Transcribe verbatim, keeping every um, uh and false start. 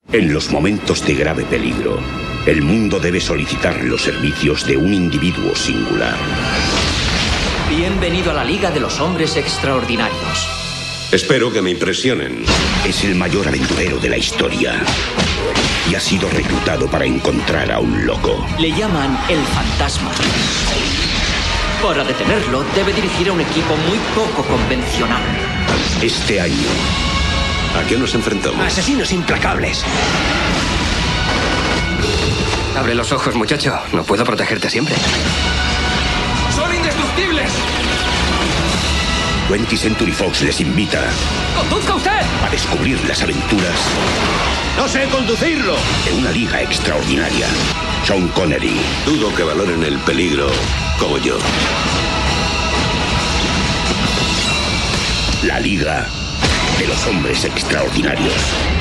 En los momentos de grave peligro, el mundo debe solicitar los servicios de un individuo singular. Bienvenido a la Liga de los Hombres Extraordinarios. Espero que me impresionen. Es el mayor aventurero de la historia y ha sido reclutado para encontrar a un loco. Le llaman el Fantasma. Para detenerlo, debe dirigir a un equipo muy poco convencional. Este año... ¿A qué nos enfrentamos? Asesinos implacables. Abre los ojos, muchacho. No puedo protegerte siempre. ¡Son indestructibles! twentieth Century Fox les invita ¡Conduzca usted! a descubrir las aventuras ¡No sé conducirlo! de una liga extraordinaria. Sean Connery. Dudo que valoren el peligro como yo. La Liga de los Hombres Extraordinarios.